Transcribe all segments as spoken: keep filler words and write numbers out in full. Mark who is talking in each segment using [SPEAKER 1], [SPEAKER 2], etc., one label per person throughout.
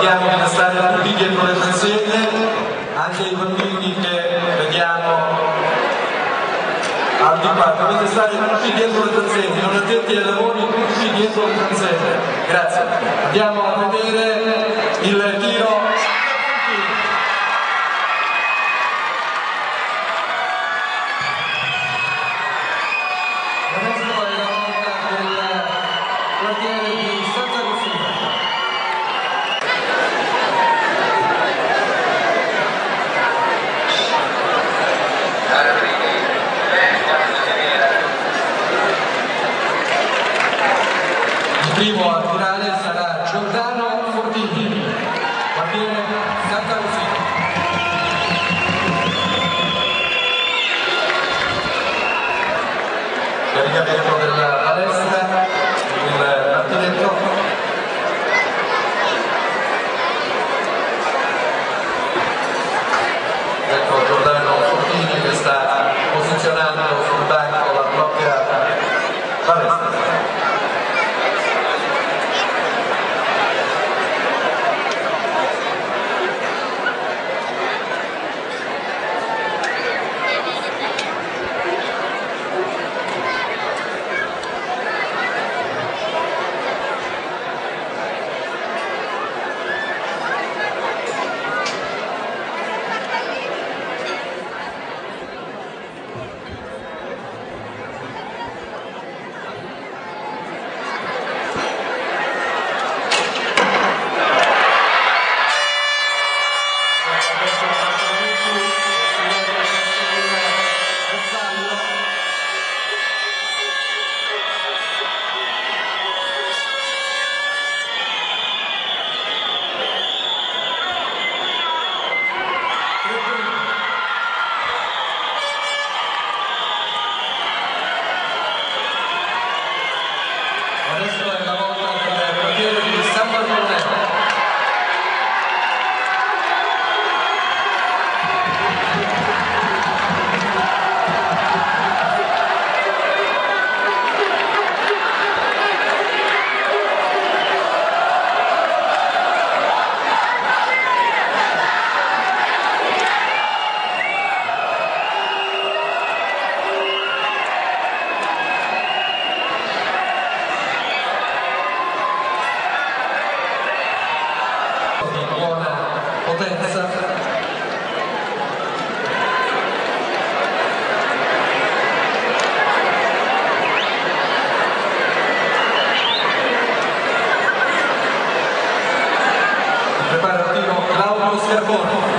[SPEAKER 1] chiediamo di restare tutti dietro le transegne, anche i bambini che vediamo al di qua, dovete stare tutti dietro le transegne, non attenti ai lavori, tutti dietro le transegne. Grazie. Andiamo a vedere il tiro. Il primo a tirare sarà Giordano Fortini, quartiere Santa Lucia. Caricamento della palestra, il martinetto. Ecco Giordano Fortini che sta posizionando sul banco la propria palestra. Adesso è la volta del quartiere di San Bartolomeo. Potenza. Prepara il tiro Claudio Scarpone.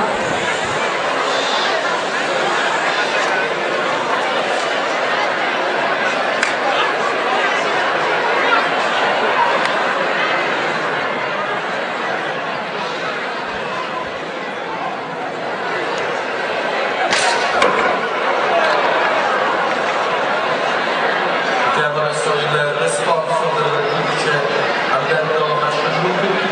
[SPEAKER 1] Adesso il responso del giudice Alberto Mascialupi.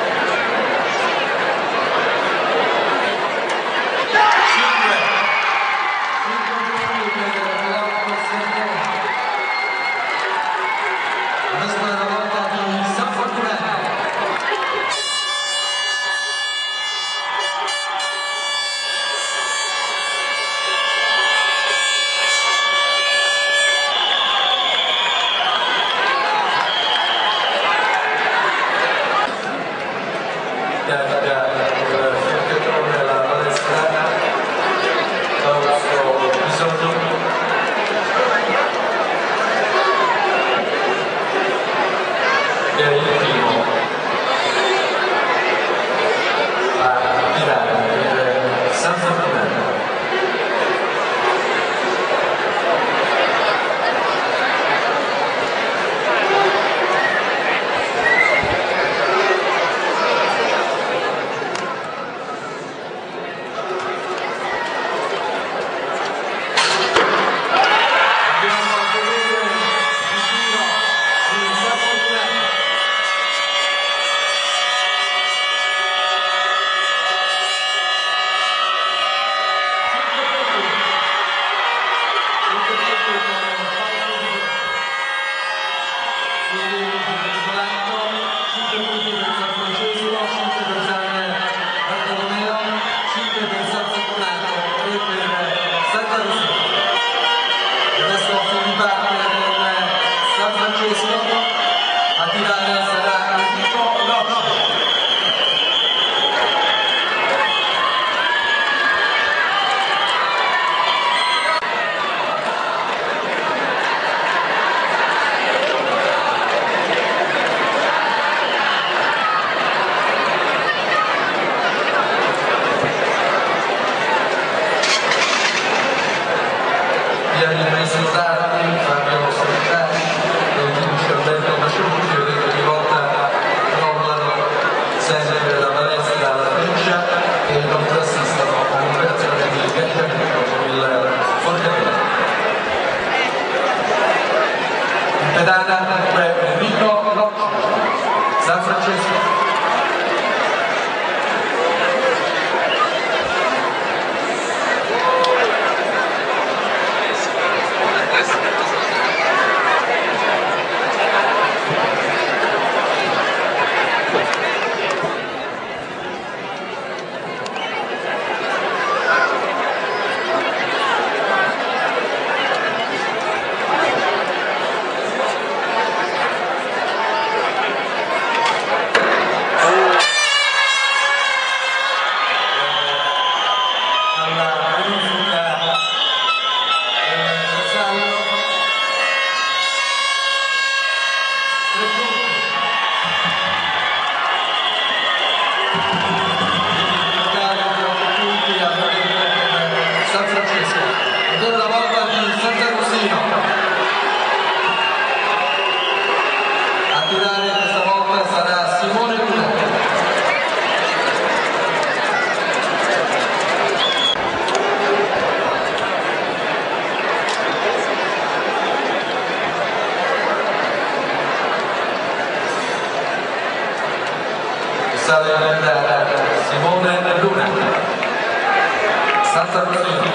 [SPEAKER 1] Adesso è la volta di San Fortunato. il maestro d'arti Fabio Solitari, il giudice Alberto Maciucci, vedete ogni volta rollano sempre la palestra alla freccia e non assistono a un'operazione di caricamento con il forcatore. In pedana dunque Enrico Rocci, San Francesco. San Francesco, ancora una volta di Sant'Agostino, a tirare questa volta sarà Simone Lunati. Sale in andare Simone Lunati, Sant'Agostino.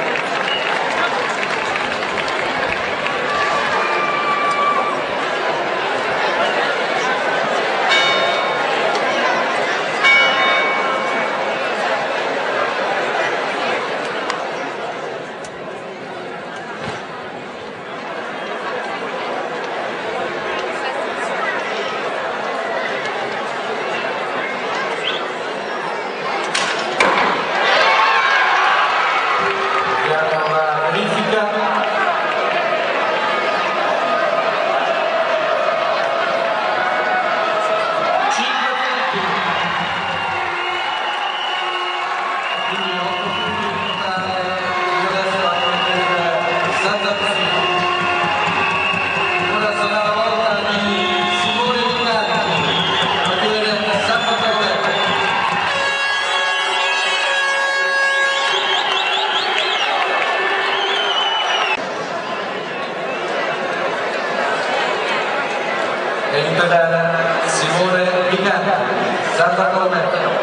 [SPEAKER 1] E in pedana Simone Picanti, Santa Colometta.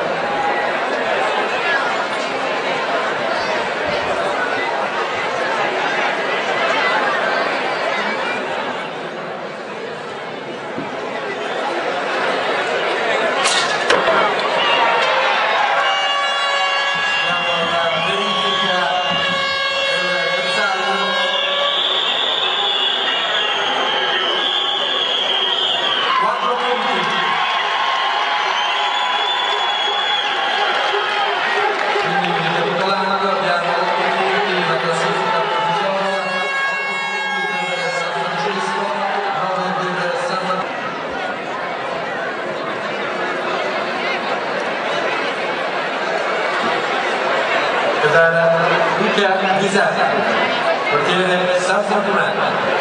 [SPEAKER 1] Pedana Luca Ghisani, portiere San Fortunato.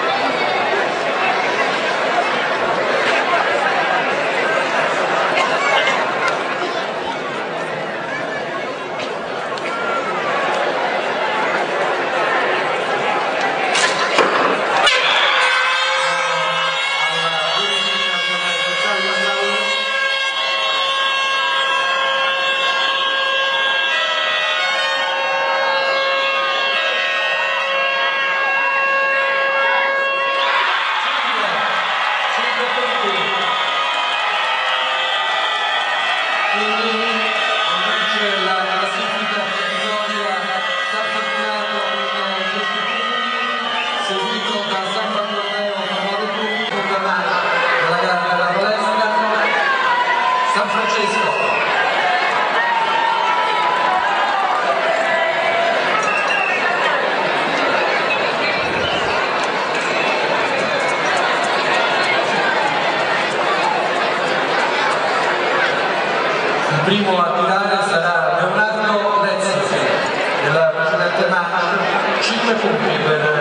[SPEAKER 1] San Francesco. Il primo a tirare sarà Leonardo Rezzi della precedente match, cinque punti per